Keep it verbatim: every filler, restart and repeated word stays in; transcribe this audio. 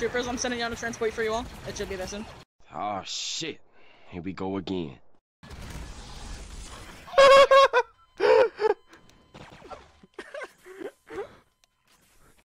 Troopers, I'm sending you on a transport for you all. It should be there soon. Oh shit. Here we go again.